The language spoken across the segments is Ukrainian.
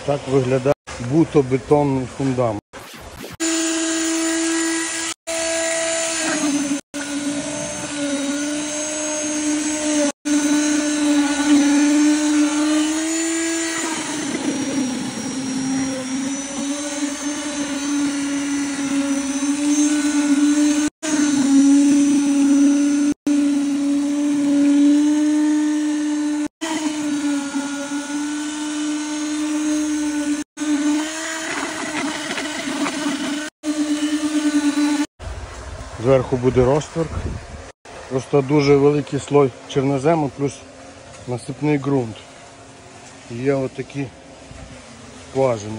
Так виглядає бутобетонний фундамент. Зверху буде розтвор. Просто дуже великий слой чорнозему плюс насипний ґрунт. Є отакі скважини.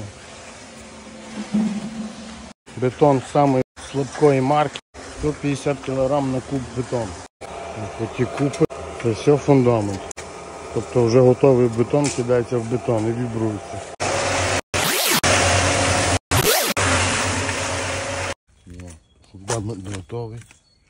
Бетон самої слабкої марки. 150 кг на куб бетону. Такі купи. Це все фундамент. Тобто вже готовий бетон кидається в бетон і вібрується. Фундамент готовий.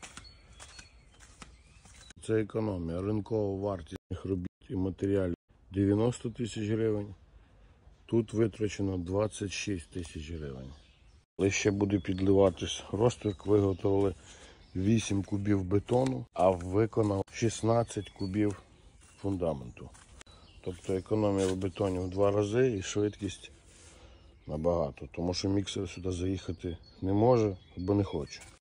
Це економія. Ринкова вартість робіт і матеріалів 90 тисяч гривень. Тут витрачено 26 тисяч гривень. Але ще буде підливатись розтвір. Виготовили 8 кубів бетону, а виконав 16 кубів фундаменту. Тобто економія в бетоні в 2 рази і швидкість набагато. Тому що міксер сюди заїхати не може або не хоче.